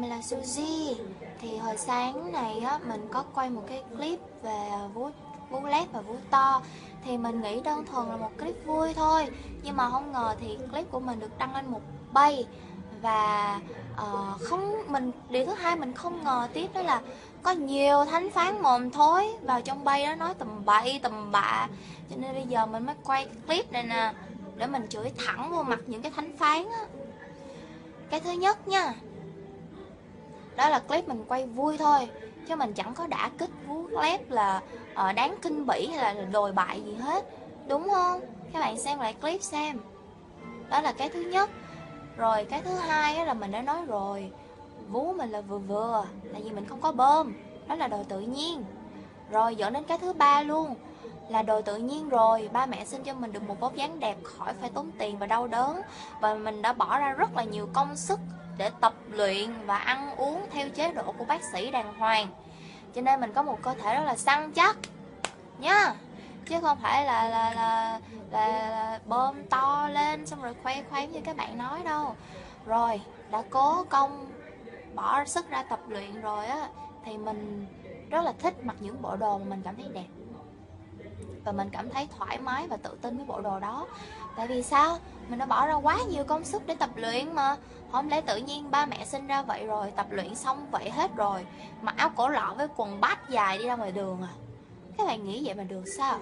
mình là Suzy. Thì hồi sáng này á, mình có quay một cái clip về vú lép và vú to. Thì mình nghĩ đơn thuần là một clip vui thôi, nhưng mà không ngờ thì clip của mình được đăng lên một bay. Và điều thứ hai mình không ngờ tiếp đó là có nhiều thánh phán mồm thối vào trong bay đó, nói tầm bậy tầm bạ. Cho nên bây giờ mình mới quay cái clip này nè, để mình chửi thẳng vô mặt những cái thánh phán á. Cái thứ nhất nha, đó là clip mình quay vui thôi, chứ mình chẳng có đả kích vú lép là đáng khinh bỉ hay là đồi bại gì hết, đúng không? Các bạn xem lại clip xem. Đó là cái thứ nhất. Rồi cái thứ hai là mình đã nói rồi, vú mình là vừa vừa, tại vì mình không có bơm, đó là đồ tự nhiên. Rồi dẫn đến cái thứ ba luôn, là đồ tự nhiên rồi, ba mẹ sinh cho mình được một vóc dáng đẹp khỏi phải tốn tiền và đau đớn. Và mình đã bỏ ra rất là nhiều công sức để tập luyện và ăn uống theo chế độ của bác sĩ đàng hoàng. Cho nên mình có một cơ thể rất là săn chắc nha, chứ không phải là bơm to lên xong rồi khoe khoang như các bạn nói đâu. Rồi đã cố công bỏ sức ra tập luyện rồi á, thì mình rất là thích mặc những bộ đồ mà mình cảm thấy đẹp, và mình cảm thấy thoải mái và tự tin với bộ đồ đó. Tại vì sao? Mình đã bỏ ra quá nhiều công sức để tập luyện mà. Không lẽ tự nhiên ba mẹ sinh ra vậy rồi, tập luyện xong vậy hết rồi, mặc áo cổ lọ với quần bát dài đi ra ngoài đường à? Các bạn nghĩ vậy mà được sao?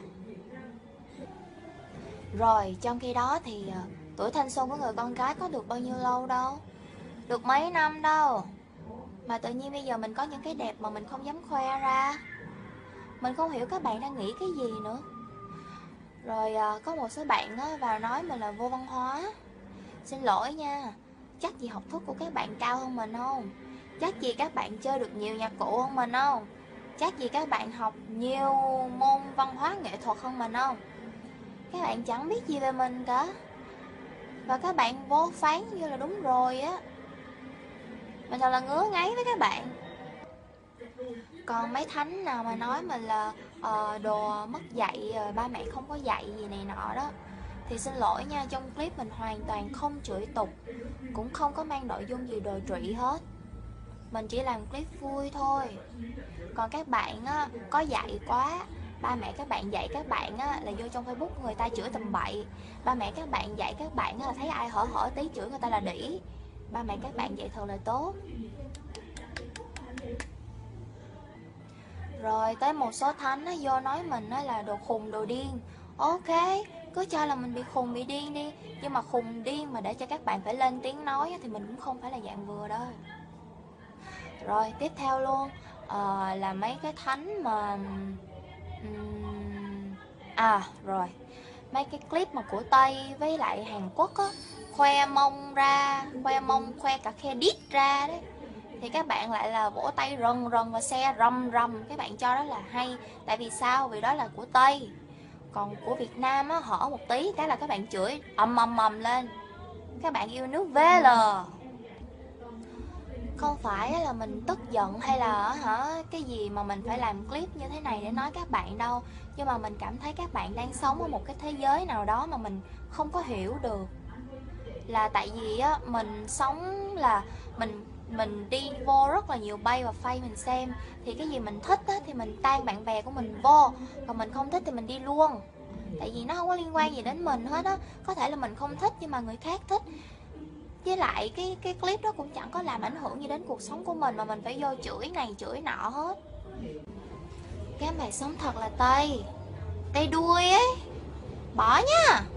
Rồi trong khi đó thì tuổi thanh xuân của người con gái có được bao nhiêu lâu đâu, được mấy năm đâu, mà tự nhiên bây giờ mình có những cái đẹp mà mình không dám khoe ra. Mình không hiểu các bạn đang nghĩ cái gì nữa. Rồi có một số bạn vào nói mình là vô văn hóa. Xin lỗi nha, chắc gì học thức của các bạn cao hơn mình không? Chắc gì các bạn chơi được nhiều nhạc cụ hơn mình không? Chắc gì các bạn học nhiều môn văn hóa nghệ thuật hơn mình không? Các bạn chẳng biết gì về mình cả, và các bạn vô phán như là đúng rồi á. Mình thật là ngứa ngáy với các bạn. Còn mấy thánh nào mà nói mình là đồ mất dạy, ba mẹ không có dạy gì này nọ đó, thì xin lỗi nha, trong clip mình hoàn toàn không chửi tục, cũng không có mang nội dung gì đồi trụy hết. Mình chỉ làm clip vui thôi. Còn các bạn á, có dạy quá, ba mẹ các bạn dạy các bạn á, là vô trong Facebook người ta chửi tầm bậy. Ba mẹ các bạn dạy các bạn á, là thấy ai hở hở tí chửi người ta là đĩ. Ba mẹ các bạn dạy thật là tốt. Rồi tới một số thánh á, vô nói mình á, là đồ khùng đồ điên. Ok, cứ cho là mình bị khùng bị điên đi, nhưng mà khùng điên mà để cho các bạn phải lên tiếng nói á, thì mình cũng không phải là dạng vừa đâu. Rồi tiếp theo luôn là mấy cái thánh mà rồi mấy cái clip mà của Tây với lại Hàn Quốc á, khoe mông khoe cả khe đít ra đấy, thì các bạn lại là vỗ tay rần rần và xe rầm rầm. Các bạn cho đó là hay, tại vì sao? Vì đó là của Tây. Còn của Việt Nam á, hở một tí cái là các bạn chửi ầm lên. Các bạn yêu nước VL. Không phải là mình tức giận hay là cái gì mà mình phải làm clip như thế này để nói các bạn đâu, nhưng mà mình cảm thấy các bạn đang sống ở một cái thế giới nào đó mà mình không có hiểu được. Là tại vì á, mình sống là mình đi vô rất là nhiều bay và phay mình xem, thì cái gì mình thích á, thì mình tag bạn bè của mình vô, còn mình không thích thì mình đi luôn. Tại vì nó không có liên quan gì đến mình hết á. Có thể là mình không thích nhưng mà người khác thích. Với lại cái clip đó cũng chẳng có làm ảnh hưởng gì đến cuộc sống của mình mà mình phải vô chửi này chửi nọ hết. Các bạn sống thật là Tây đuôi ấy. Bỏ nha.